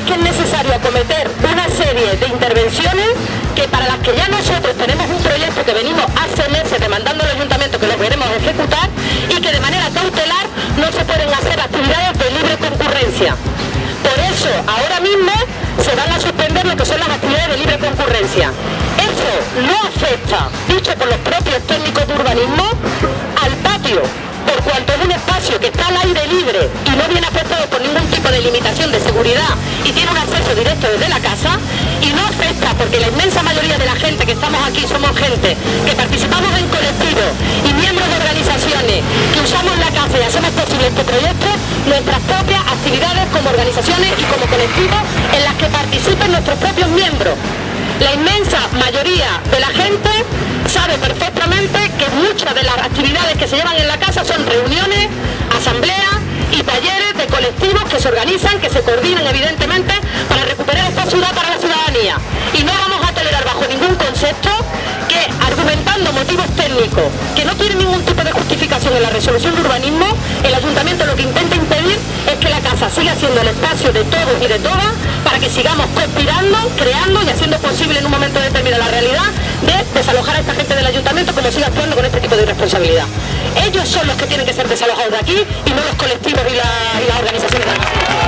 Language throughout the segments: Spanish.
es que es necesario acometer una serie de intervenciones que para las que ya nosotros tenemos un proyecto que venimos hace meses demandando al ayuntamiento que lo queremos ejecutar y que de manera cautelar no se pueden hacer actividades de libre concurrencia. Por eso, ahora mismo se van a suspender lo que son las actividades de libre concurrencia. Eso no afecta, dicho por los propios técnicos de urbanismo, al patio, por cuanto es un espacio que está al aire libre y no viene afectado por ningún tipo de limitación de seguridad y tiene un acceso directo desde la casa, y no afecta porque la inmensa mayoría de la gente que estamos aquí somos gente que participamos en colectivos y miembros de organizaciones que usamos la casa y hacemos posible este proyecto, nuestras propias actividades como organizaciones y como colectivos en las que participen nuestros propios miembros. La inmensa mayoría de la gente sabe perfectamente que muchas de las actividades que se llevan en la casa son reuniones, asambleas y talleres de colectivos que se organizan, que se coordinan evidentemente para recuperar esta ciudad para la ciudadanía. Y no vamos a tolerar bajo ningún concepto que, argumentando motivos técnicos que no tienen ningún tipo de justificación en la resolución de urbanismo, el ayuntamiento lo que intenta impedir es que la casa siga siendo el espacio de todos y de todas para que sigamos conspirando, creando y haciendo posible en un momento determinado la realidad de desalojar a esta gente del ayuntamiento como sigue actuando con este tipo de irresponsabilidad. Ellos son los que tienen que ser desalojados de aquí y no los colectivos y las organizaciones de la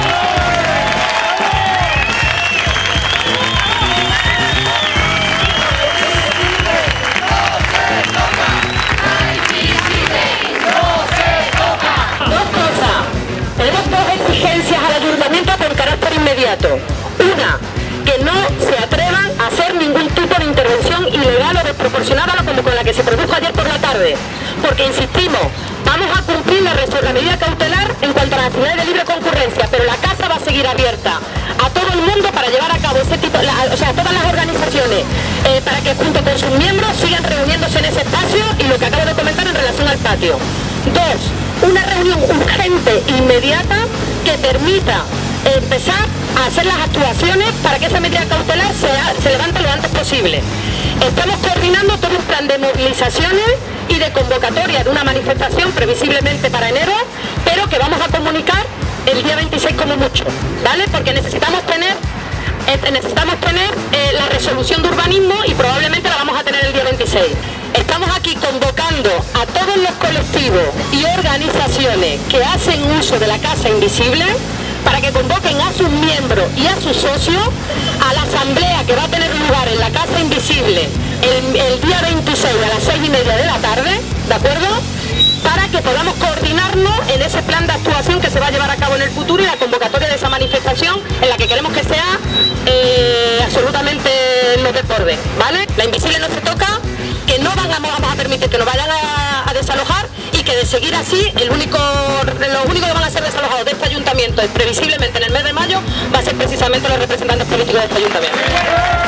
exigencias al ayuntamiento con carácter inmediato. Una, que no se atrevan a hacer ningún tipo de intervención ilegal o desproporcionada como con la que se produjo ayer por la tarde, porque insistimos, vamos a cumplir la medida cautelar en cuanto a las actividades de libre concurrencia, pero la casa va a seguir abierta a todo el mundo para llevar a cabo este tipo, o sea, todas las organizaciones, para que junto con sus miembros sigan reuniéndose en ese espacio y lo que acabo de comentar en relación al patio. Dos, una reunión urgente, inmediata, que permita empezar a hacer las actuaciones para que esa medida cautelar se levante lo antes posible. Estamos coordinando todo un plan de movilizaciones y de convocatoria de una manifestación previsiblemente para enero, pero que vamos a comunicar el día 26 como mucho, ¿vale? Porque necesitamos tener la resolución de urbanismo y probablemente la vamos a tener el día 26. Estamos aquí convocando a todos los colectivos y organizaciones que hacen uso de la casa invisible para que convoquen a sus miembros y a sus socios a la asamblea que va a tener lugar en la casa invisible el día 26 a las 6:30 de la tarde, ¿de acuerdo? Para que podamos coordinarnos en ese plan de actuación que se va a llevar a cabo en el futuro y la convocatoria de esa manifestación en la que queremos que sea absolutamente no desborde, ¿vale? La invisible no se toca, que no vamos a permitir que nos vayan a desalojar y que de seguir así los únicos que van a ser desalojados de este ayuntamiento previsiblemente en el mes de mayo va a ser precisamente los representantes políticos de este ayuntamiento.